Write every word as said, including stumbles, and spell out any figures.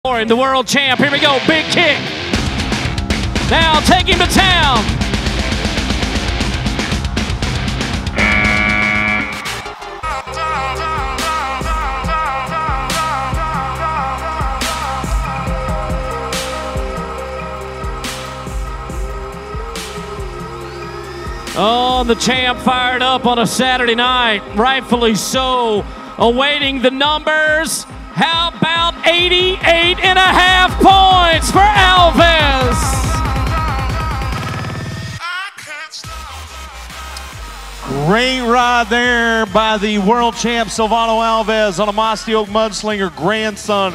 The world champ, here we go, big kick. Now take him to town. Oh, the champ fired up on a Saturday night, rightfully so, awaiting the numbers. How about eighty-eight and a half points for Alves? Great ride there by the world champ Silvano Alves on a Mossy Oak Mudslinger grandson.